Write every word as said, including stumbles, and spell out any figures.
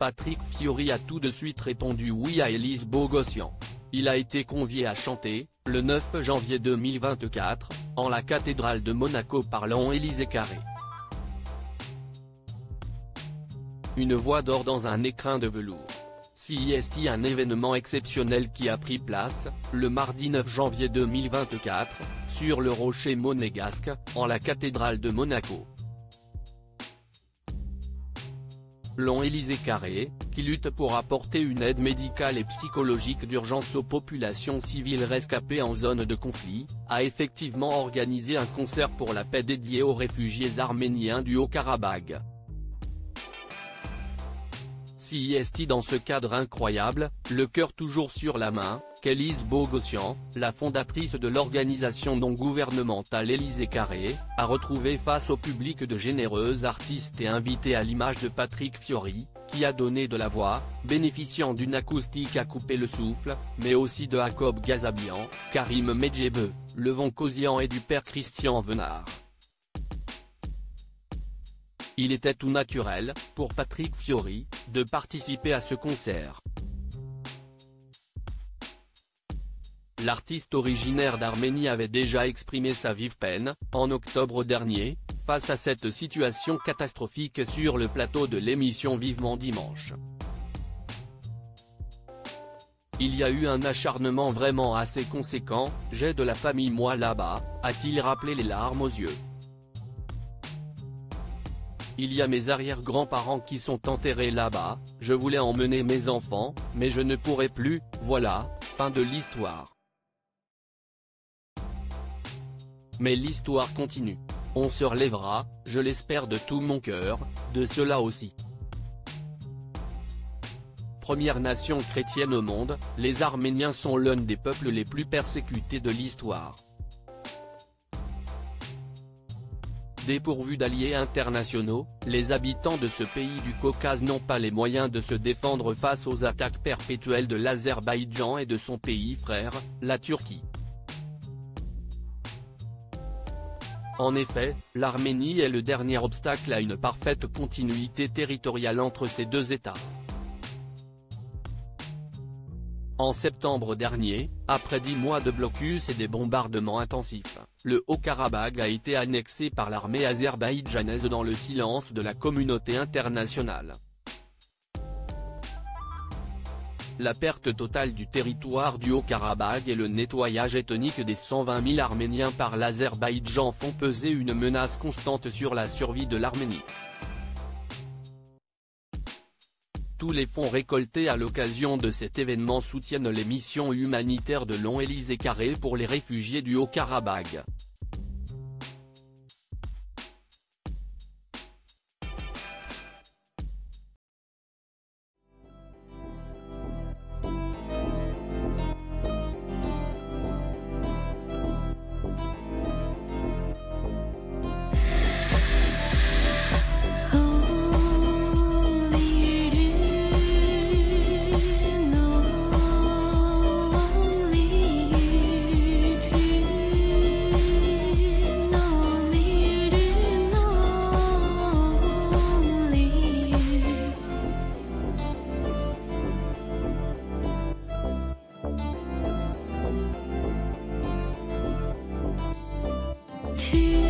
Patrick Fiori a tout de suite répondu oui à Élise Bogossian. Il a été convié à chanter, le neuf janvier deux mille vingt-quatre, en la cathédrale de Monaco par Long-Élysée Carré. Une voix d'or dans un écrin de velours. C'est un événement exceptionnel qui a pris place, le mardi neuf janvier deux mille vingt-quatre, sur le rocher monégasque, en la cathédrale de Monaco. Long-Élysée Carré, qui lutte pour apporter une aide médicale et psychologique d'urgence aux populations civiles rescapées en zone de conflit, a effectivement organisé un concert pour la paix dédié aux réfugiés arméniens du Haut-Karabagh. C'est dans ce cadre incroyable, le cœur toujours sur la main, qu'Élise Bogossian, la fondatrice de l'organisation non gouvernementale Élysée Carré, a retrouvé face au public de généreux artistes et invités à l'image de Patrick Fiori, qui a donné de la voix, bénéficiant d'une acoustique à couper le souffle, mais aussi de Jacob Gazabian, Karim Medjebe, Levon Kosian et du père Christian Venard. Il était tout naturel, pour Patrick Fiori, de participer à ce concert. L'artiste originaire d'Arménie avait déjà exprimé sa vive peine, en octobre dernier, face à cette situation catastrophique sur le plateau de l'émission Vivement Dimanche. Il y a eu un acharnement vraiment assez conséquent, j'ai de la famille moi là-bas, a-t-il rappelé les larmes aux yeux. Il y a mes arrière-grands-parents qui sont enterrés là-bas, je voulais emmener mes enfants, mais je ne pourrai plus, voilà, fin de l'histoire. Mais l'histoire continue. On se relèvera, je l'espère de tout mon cœur, de cela aussi. Première nation chrétienne au monde, les Arméniens sont l'un des peuples les plus persécutés de l'histoire. Dépourvus d'alliés internationaux, les habitants de ce pays du Caucase n'ont pas les moyens de se défendre face aux attaques perpétuelles de l'Azerbaïdjan et de son pays frère, la Turquie. En effet, l'Arménie est le dernier obstacle à une parfaite continuité territoriale entre ces deux États. En septembre dernier, après dix mois de blocus et des bombardements intensifs, le Haut-Karabagh a été annexé par l'armée azerbaïdjanaise dans le silence de la communauté internationale. La perte totale du territoire du Haut-Karabagh et le nettoyage ethnique des cent vingt mille Arméniens par l'Azerbaïdjan font peser une menace constante sur la survie de l'Arménie. Tous les fonds récoltés à l'occasion de cet événement soutiennent les missions humanitaires de Long-Élysée Carré pour les réfugiés du Haut-Karabagh. To